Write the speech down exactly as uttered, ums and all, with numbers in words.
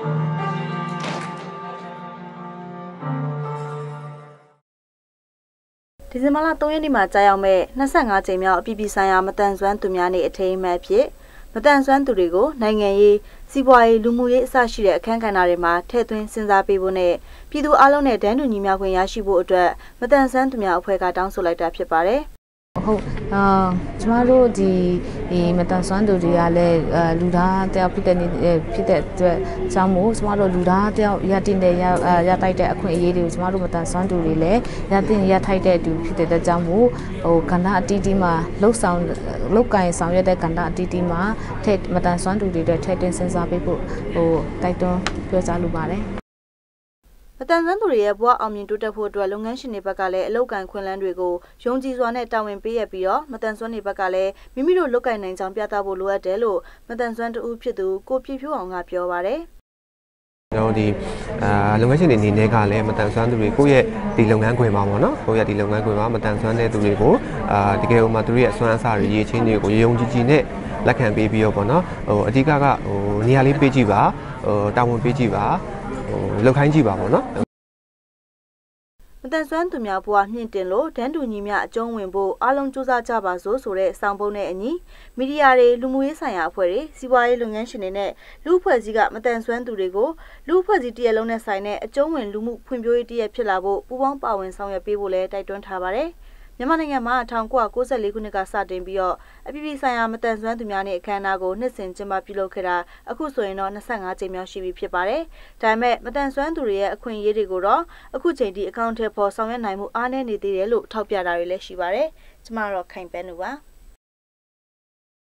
ဒီဇင်ဘာလ၃ရက်နေ့မှာကြာရောက်မဲ့၂၅ကြိမ်မြောက်အပြည်ပြည်ဆိုင်ရာမတန်ဆွမ်းသူများနေ့အထိမ်းအမှတ်ဖြစ်မတန်ဆွမ်းသူတွေကိုနိုင်ငံရေးစီးပွားရေးလူမှုရေးအစရှိတဲ့အခမ်းကဏ္ဍတွေမှာထည့်သွင်းစဉ်းစားပေးဖို့နဲ့ပြည်သူအလုံးနဲ့တန်းတူညီမျှခွင့်ရရှိဖို့အတွက်မတန်ဆွမ်းသူများအဖွဲ့ကတောင်းဆိုလိုက်တာဖြစ်ပါတယ်ဟုတ်အာကျမတို့ဒီဒီမတန်ဆွမ်းသူတွေကလည်းလူသားတယောက်ဖြစ်တဲ့ဖြစ်တဲ့အတွက်ကြောင့်မို့ကျမတို့လူသားတယောက်ရတင်တဲ့ရရတိုက်တဲ့အခွင့်အရေးတွေကိုကျမတို့မတန်ဆွမ်းသူတွေလည်းရတင်ရထိုက်တဲ့သူဖြစ်တဲ့အတွက်ကြောင့်မို့ဟိုကဏ္ဍအတီးတီးမှာလှုပ်ဆောင်လှုပ်ကိုင်ဆောင်ရွက်တဲ့ကဏ္ဍအတီးတီးမှာထည့်မတန်ဆွမ်းသူတွေအတွက်ထည့်သွင်းစဉ်းစားပေးဖို့ဟိုတိုက်တွန်းပြောကြားလိုပါတယ်မတန်ဆွမ်းသူတွေရဲ့ဘဝအောင်မြင်တိုးတက်ဖို့အတွက်လုပ်ငန်းရှင်တွေဘက်ကလည်းအလုပ်ကိုင်ခွင့်လန်းတွေကိုယုံကြည်စွာနဲ့တာဝန်ပေးရပြီးတော့မတန်ဆွမ်းတွေဘက်ကလည်းမိမိတို့လုပ်ကိုင်နိုင်ကြောင်းပြသဖို့လိုအပ်တယ်လို့မတန်ဆွမ်းတဦးဖြစ်သူကိုပြည့်ဖြိုးအောင်ကပြောပါတယ်ကျွန်တော်ဒီအာလုပ်ငန်းရှင်တွေအနေနဲ့ကလည်းမတန်ဆွမ်းသူတွေကိုယ့်ရဲ့ဒီလုပ်ငန်းခွင်မှာပေါ့နော်ကိုယ့်ရဲ့ဒီလုပ်ငန်းခွင်မှာမတန်ဆွမ်းတဲ့သူတွေကိုအာတကယ်လို့မှသူတို့ရဲ့အစွမ်းအစတွေရည်ချင်းတွေကိုယုံကြည်ကြည်နဲ့လက်ခံပေးပြီးတော့ပေါ့နော်ဟိုအဓိကကဟိုနေရာလေးပေးကြည့်ပါဟိုတာဝန်ပေးကြည့်ပါဟိုလောက်ခိုင်းကြည့်ပါပေါ့နော်မတန်ဆွမ်းသူများဘဝမြင့်တင်လို့တန်းတူညီမျှအကျုံးဝင်ဖို့အားလုံးစူးစမ်းကြပါစို့ဆိုတဲ့စောင်းပုံးနဲ့အညီမီဒီယာတွေလူမှုရေးဆိုင်ရာအဖွဲ့တွေစီးပွားရေးလုပ်ငန်းရှင်တွေနဲ့လူအဖွဲ့အစည်းကမတန်ဆွမ်းသူတွေကိုလူအဖွဲ့အစည်းတရက်လုံးနဲ့ဆိုင်တဲ့အကျုံးဝင်လူမှုဖွံ့ဖြိုးရေးတရက်ဖြစ်လာဖို့ပူးပေါင်းပါဝင်ဆောင်ရွက်ပေးဖို့လည်းတိုက်တွန်းထားပါတယ်မြန်မာနိုင်ငံမှာ၁၉၉၄ခုနှစ်ကစတင်ပြီးတော့အပြည်ပြည်ဆိုင်ရာမတန်ဆွမ်းသူများနေ့အခမ်းအနားကိုနှစ်စဉ်ကျင်းပပြုလုပ်ခဲ့တာအခုဆိုရင်တော့၂၅ကြိမ်မြောက်ရှိပြီဖြစ်ပါတယ်။ဒါပေမဲ့မတန်ဆွမ်းသူတွေရဲ့အခွင့်အရေးတွေကိုတော့အခုချိန်ထိအကောင့်ထဲပေါ်ဆောင်ရွက်နိုင်မှုအားနည်းနေသေးတယ်လို့ထောက်ပြတာတွေလည်းရှိပါတယ်။ကျမတော့ခိုင်ပန်းလူပါ။